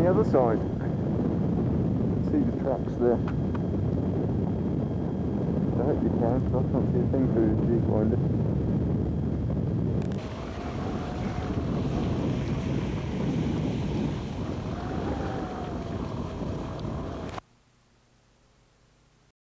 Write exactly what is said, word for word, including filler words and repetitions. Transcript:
other side. See the tracks there. I hope you can, 'cause I can't see a thing through the viewfinder.